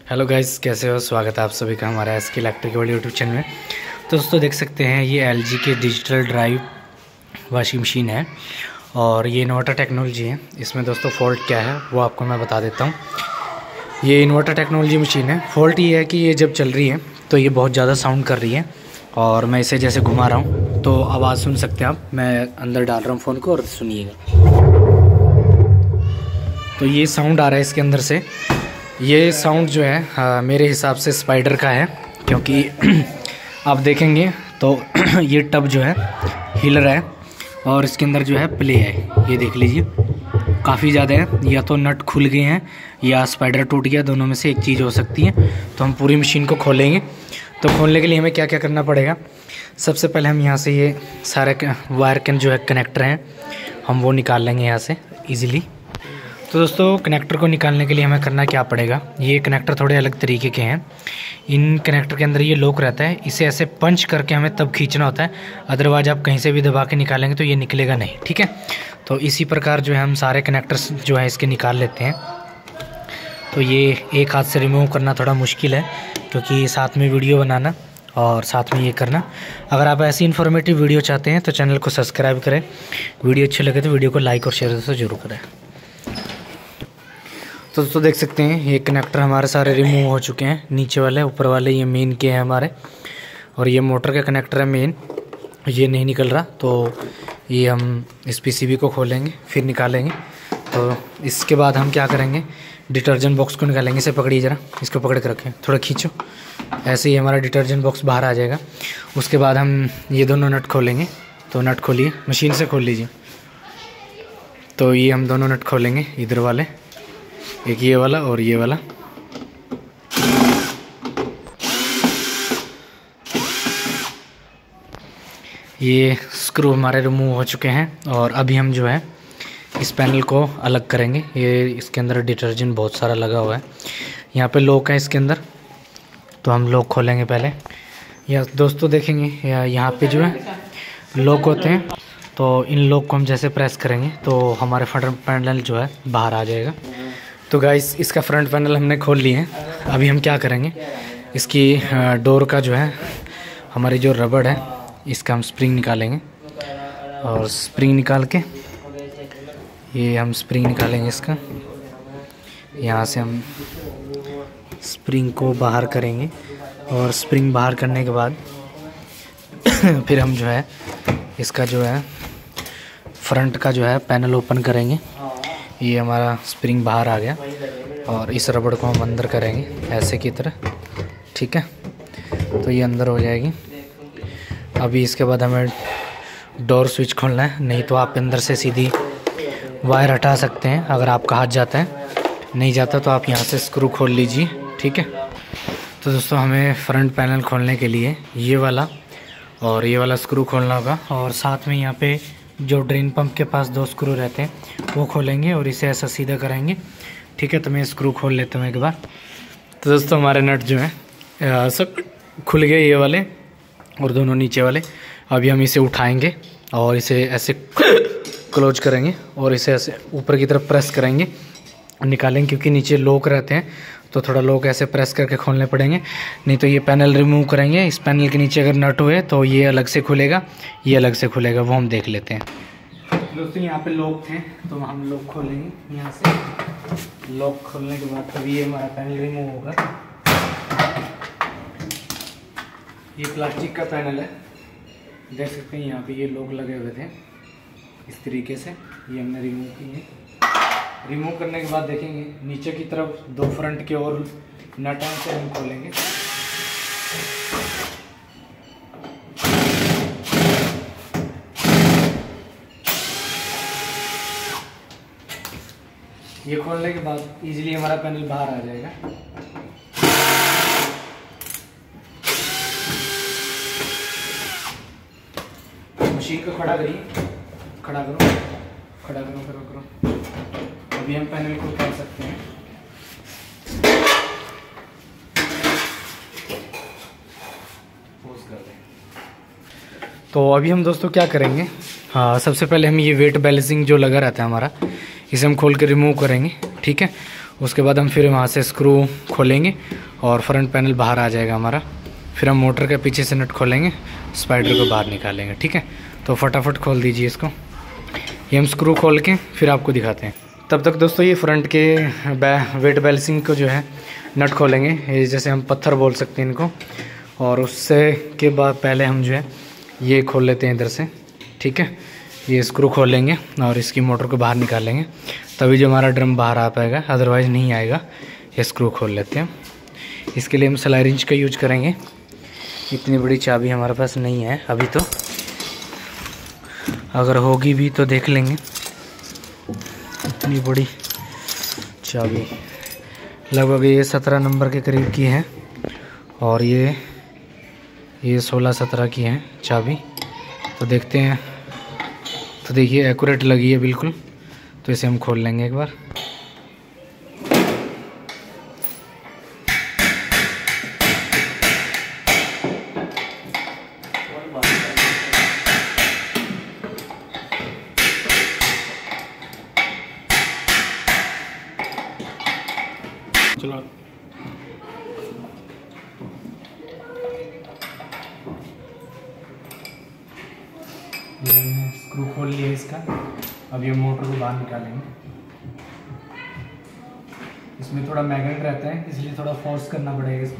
Hello guys, कैसे हो? स्वागत है आप सभी का हमारा SK electric world YouTube channel में। तो दोस्तों देख सकते हैं ये एलजी के डिजिटल ड्राइव वॉशिंग मशीन है और ये इन्वर्टर टेक्नोलॉजी है। इसमें दोस्तों फ़ॉल्ट क्या है वो आपको मैं बता देता हूँ। ये इन्वर्टर टेक्नोलॉजी मशीन है। फ़ॉल्ट ये है कि ये जब चल रही है तो ये बहुत ज़्यादा साउंड कर रही है और मैं इसे जैसे घुमा रहा हूँ तो आवाज़ सुन सकते हैं आप। मैं अंदर डाल रहा हूँ फ़ोन को और सुनिएगा। तो ये साउंड आ रहा है इसके अंदर से। ये साउंड जो है मेरे हिसाब से स्पाइडर का है, क्योंकि आप देखेंगे तो ये टब जो है हिल रहा है और इसके अंदर जो है प्ले है, ये देख लीजिए काफ़ी ज़्यादा है। या तो नट खुल गए हैं या स्पाइडर टूट गया, दोनों में से एक चीज़ हो सकती है। तो हम पूरी मशीन को खोलेंगे। तो खोलने के लिए हमें क्या क्या करना पड़ेगा? सबसे पहले हम यहाँ से ये सारे वायर के जो है कनेक्टर हैं हम वो निकाल लेंगे यहाँ से ईज़िली। तो दोस्तों कनेक्टर को निकालने के लिए हमें करना क्या पड़ेगा? ये कनेक्टर थोड़े अलग तरीके के हैं। इन कनेक्टर के अंदर ये लॉक रहता है, इसे ऐसे पंच करके हमें तब खींचना होता है, अदरवाइज आप कहीं से भी दबा के निकालेंगे तो ये निकलेगा नहीं, ठीक है। तो इसी प्रकार जो है हम सारे कनेक्टर्स जो है इसके निकाल लेते हैं। तो ये एक हाथ से रिमूव करना थोड़ा मुश्किल है, क्योंकि साथ में वीडियो बनाना और साथ में ये करना। अगर आप ऐसी इन्फॉर्मेटिव वीडियो चाहते हैं तो चैनल को सब्सक्राइब करें। वीडियो अच्छी लगे तो वीडियो को लाइक और शेयर दोस्तों जरूर करें। तो दोस्तों देख सकते हैं ये कनेक्टर हमारे सारे रिमूव हो चुके हैं, नीचे वाले ऊपर वाले ये मेन के हैं हमारे, और ये मोटर का कनेक्टर है मेन, ये नहीं निकल रहा। तो ये हम इस पीसीबी को खोलेंगे फिर निकालेंगे। तो इसके बाद हम क्या करेंगे, डिटर्जेंट बॉक्स को निकालेंगे। इसे पकड़िए ज़रा, इसको पकड़ के रखें, थोड़ा खींचो, ऐसे ही हमारा डिटर्जेंट बॉक्स बाहर आ जाएगा। उसके बाद हम ये दोनों नट खोलेंगे। तो नट खोलिए, मशीन से खोल लीजिए। तो ये हम दोनों नट खोलेंगे, इधर वाले, एक ये वाला और ये वाला। ये स्क्रू हमारे रिमूव हो चुके हैं और अभी हम जो है इस पैनल को अलग करेंगे। ये इसके अंदर डिटर्जेंट बहुत सारा लगा हुआ है। यहाँ पे लॉक है इसके अंदर, तो हम लॉक खोलेंगे पहले। या दोस्तों देखेंगे यहाँ पे जो है लॉक होते हैं, तो इन लॉक को हम जैसे प्रेस करेंगे तो हमारे फ्रंट पैनल जो है बाहर आ जाएगा। तो गाइस इसका फ्रंट पैनल हमने खोल लिए हैं। अभी हम क्या करेंगे, इसकी डोर का जो है हमारी जो रबड़ है इसका हम स्प्रिंग निकालेंगे। और स्प्रिंग निकाल के ये हम स्प्रिंग निकालेंगे इसका, यहाँ से हम स्प्रिंग को बाहर करेंगे। और स्प्रिंग बाहर करने के बाद फिर हम जो है इसका जो है फ्रंट का जो है पैनल ओपन करेंगे। ये हमारा स्प्रिंग बाहर आ गया और इस रबड़ को हम अंदर करेंगे ऐसे की तरह, ठीक है। तो ये अंदर हो जाएगी। अभी इसके बाद हमें डोर स्विच खोलना है, नहीं तो आप अंदर से सीधी वायर हटा सकते हैं अगर आपका हाथ जाता है। नहीं जाता तो आप यहाँ से स्क्रू खोल लीजिए, ठीक है। तो दोस्तों हमें फ्रंट पैनल खोलने के लिए ये वाला और ये वाला स्क्रू खोलना होगा, और साथ में यहाँ पे जो ड्रेन पंप के पास 2 स्क्रू रहते हैं वो खोलेंगे और इसे ऐसा सीधा कराएंगे, ठीक है। तो मैं स्क्रू खोल लेता हूँ एक बार। तो दोस्तों हमारे नट जो है सब खुल गए, ये वाले और दोनों नीचे वाले। अभी हम इसे उठाएंगे और इसे ऐसे क्लोज करेंगे और इसे ऐसे ऊपर की तरफ प्रेस करेंगे, निकालेंगे। क्योंकि नीचे लॉक रहते हैं तो थोड़ा लॉक ऐसे प्रेस करके खोलने पड़ेंगे, नहीं तो ये पैनल रिमूव करेंगे। इस पैनल के नीचे अगर नट हुए तो ये अलग से खुलेगा, ये अलग से खुलेगा, वो हम देख लेते हैं। दोस्तों यहाँ पे लॉक थे तो हम लॉक खोलेंगे यहाँ से। लॉक खोलने के बाद तभी ये हमारा पैनल रिमूव होगा। ये प्लास्टिक का पैनल है, देख सकते हैं यहाँ पे ये लॉक लगे हुए थे इस तरीके से, ये हमने रिमूव किए। रिमूव करने के बाद देखेंगे नीचे की तरफ 2 फ्रंट के और नट हैं, से हम खोलेंगे। ये खोलने के बाद इजीली हमारा पैनल बाहर आ जाएगा। मशीन को खड़ा करिए, खड़ा करो, खड़ा करो, करो करो। अभी हम पैनल को उतार सकते हैं। पोज कर दें। तो अभी हम दोस्तों क्या करेंगे, सबसे पहले हम ये वेट बैलेंसिंग जो लगा रहता है हमारा, इसे हम खोल के रिमूव करेंगे, ठीक है। उसके बाद हम फिर वहाँ से स्क्रू खोलेंगे और फ्रंट पैनल बाहर आ जाएगा हमारा। फिर हम मोटर के पीछे से नट खोलेंगे, स्पाइडर को बाहर निकालेंगे। ठीक है, तो फटाफट खोल दीजिए इसको। ये हम स्क्रू खोल के फिर आपको दिखाते हैं। तब तक दोस्तों ये फ्रंट के वेट बैलेंसिंग को जो है नट खोलेंगे, ये जैसे हम पत्थर बोल सकते हैं इनको। और उससे के बाद पहले हम जो है ये खोल लेते हैं इधर से। ठीक है, ये स्क्रू खोल लेंगे और इसकी मोटर को बाहर निकालेंगे, तभी जो हमारा ड्रम बाहर आ पाएगा, अदरवाइज़ नहीं आएगा। ये स्क्रू खोल लेते हैं। इसके लिए हम स्लाई रिंच का यूज करेंगे। इतनी बड़ी चाबी हमारे पास नहीं है अभी, तो अगर होगी भी तो देख लेंगे। इतनी बड़ी चाबी लगभग ये 17 नंबर के करीब की है और ये 16-17 की है चाबी। तो देखते हैं, तो देखिए एक्यूरेट लगी है बिल्कुल। तो इसे हम खोल लेंगे एक बार। चलो ये हमने स्क्रू खोल लिया इसका। अब ये मोटर को बाहर निकालेंगे। इसमें थोड़ा मैग्नेट रहता है, इसलिए थोड़ा फोर्स करना पड़ेगा इसको।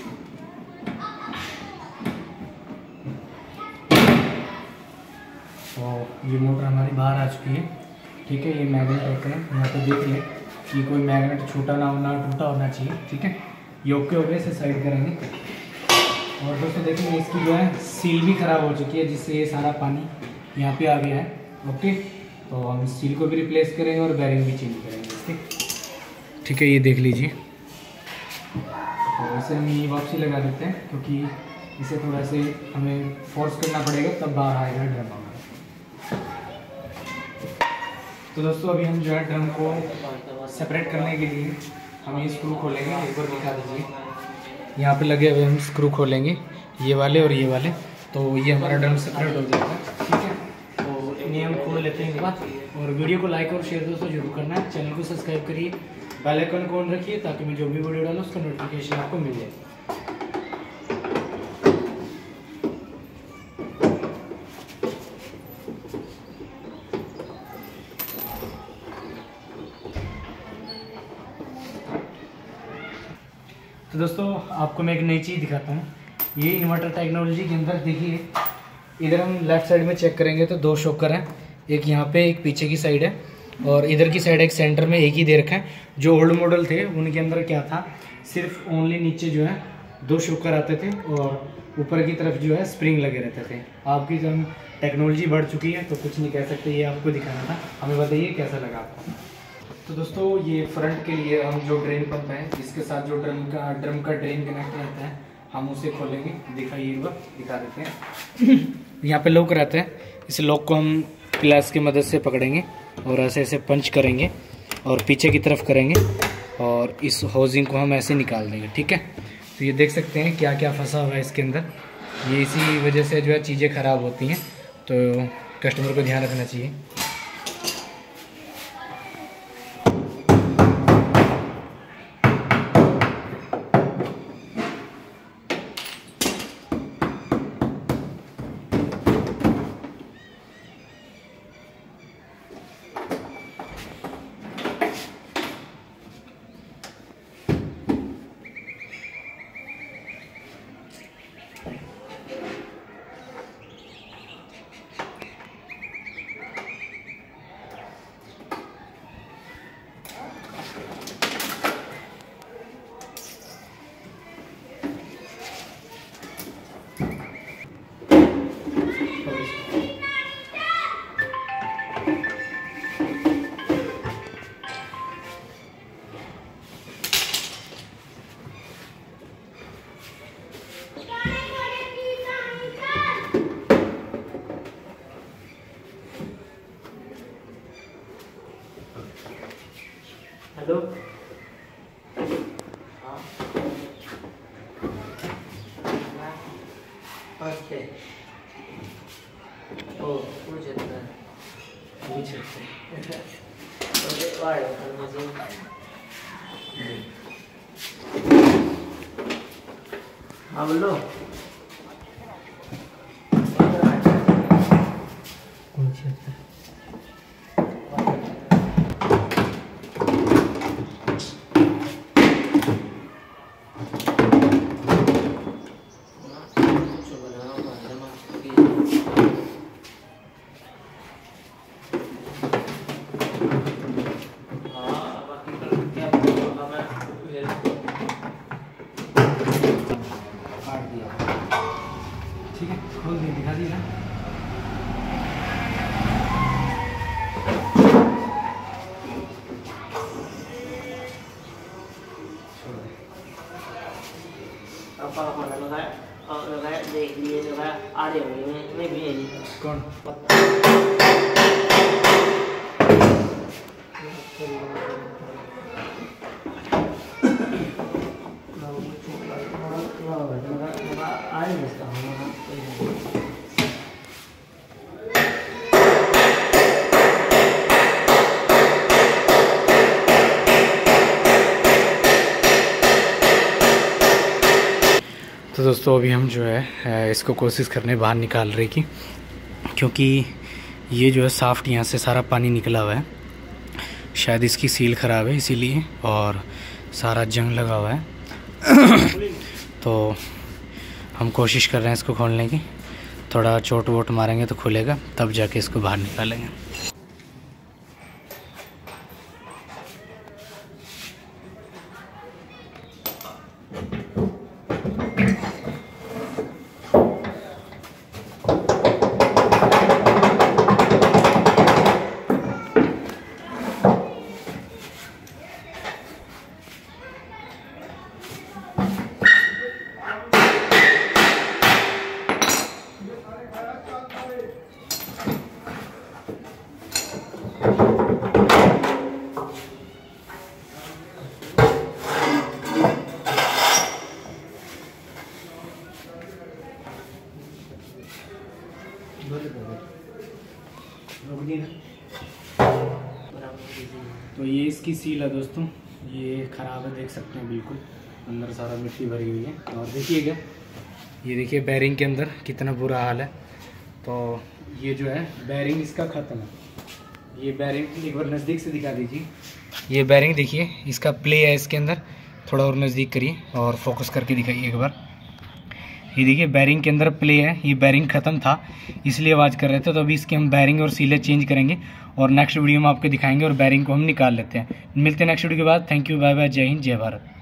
तो ये मोटर हमारी बाहर आ चुकी है। ठीक है, ये मैग्नेट रहते हैं, यहाँ पे देख लें कि कोई मैग्नेट छूटा ना होना, टूटा होना चाहिए। ठीक है, ये ओके हो गया, इसे साइड करेंगे। और दोस्तों देखिए इसकी जो है सील भी ख़राब हो चुकी है, जिससे ये सारा पानी यहाँ पे आ गया है। ओके, तो हम सील को भी रिप्लेस करेंगे और बैरिंग भी चेंज करेंगे इसके। ठीक है, ये देख लीजिए। तो इसे हम ये वापसी लगा देते हैं, क्योंकि इसे थोड़ा से हमें फोर्स करना पड़ेगा, तब बाहर आएगा ड्रम हमारा। तो दोस्तों अभी हम जो है ड्रम को सेपरेट करने के लिए हम ये स्क्रू खोलेंगे। एक बार दिखा दीजिए, यहाँ पे लगे हुए हम स्क्रू खोलेंगे, ये वाले और ये वाले। तो ये हमारा ड्रम सेपरेट हो जाएगा। ठीक है, तो इन्हें हम खोल लेते हैं एक बार। और वीडियो को लाइक और शेयर दोस्तों जरूर करना है। चैनल को सब्सक्राइब करिए, बेल आइकन को ऑन रखिए, ताकि मैं जो भी वीडियो डालूँ उसका नोटिफिकेशन आपको मिल जाए। तो दोस्तों आपको मैं एक नई चीज़ दिखाता हूँ। ये इन्वर्टर टेक्नोलॉजी के अंदर देखिए, इधर हम लेफ़्ट साइड में चेक करेंगे तो 2 शॉकर हैं, एक यहाँ पे एक पीछे की साइड है, और इधर की साइड एक सेंटर में एक ही दे रखा है। जो ओल्ड मॉडल थे उनके अंदर क्या था, सिर्फ ओनली नीचे जो है 2 शॉकर आते थे और ऊपर की तरफ जो है स्प्रिंग लगे रहते थे। आपकी जो टेक्नोलॉजी बढ़ चुकी है तो कुछ नहीं कह सकते, ये आपको दिखाना था। हमें बताइए कैसा लगा आपको। तो दोस्तों ये फ्रंट के लिए हम जो ड्रेन पंप है, इसके साथ जो ड्रम का ड्रेन कनेक्ट रहता है, हम उसे खोलेंगे। दिखाइए एक बार, दिखा देते हैं। यहाँ पे लॉक रहता है, इस लॉक को हम प्लास की मदद से पकड़ेंगे और ऐसे ऐसे पंच करेंगे और पीछे की तरफ करेंगे और इस हाउसिंग को हम ऐसे निकाल देंगे। ठीक है, तो ये देख सकते हैं क्या क्या फंसा हुआ है इसके अंदर। ये इसी वजह से जो है चीज़ें ख़राब होती हैं, तो कस्टमर को ध्यान रखना चाहिए। Hello, Okay. Oh, wujudnya. wujud. Oke, wah, हाँ बोलो। ठीक है, खोल दिए, दिखा दिए ना। देख लिए जो है आ रहे होंगे मैं भी यही कौन तो दोस्तों अभी हम जो है इसको कोशिश करने बाहर निकाल रहे की, क्योंकि ये जो है साफ्ट यहाँ से सारा पानी निकला हुआ है, शायद इसकी सील ख़राब है इसीलिए, और सारा जंग लगा हुआ है। तो हम कोशिश कर रहे हैं इसको खोलने की, थोड़ा चोट वोट मारेंगे तो खुलेगा, तब जाके इसको बाहर निकालेंगे। तो ये इसकी सील है दोस्तों, ये ख़राब है, देख सकते हैं बिल्कुल अंदर सारा मिट्टी भरी हुई है। और देखिएगा, ये देखिए बैरिंग के अंदर कितना बुरा हाल है। तो ये जो है बैरिंग इसका ख़त्म है। ये बैरिंग एक बार नज़दीक से दिखा दीजिए, ये बैरिंग देखिए, इसका प्ले है इसके अंदर, थोड़ा और नज़दीक करिए और फोकस करके दिखाइए एक बार। ये देखिए बैरिंग के अंदर प्ले है, ये बैरिंग ख़त्म था इसलिए आवाज़ कर रहे थे। तो अभी इसके हम बैरिंग और सीलें चेंज करेंगे और नेक्स्ट वीडियो में आपको दिखाएंगे और बैरिंग को हम निकाल लेते हैं। मिलते हैं नेक्स्ट वीडियो के बाद। थैंक यू, बाय बाय, जय हिंद, जय भारत।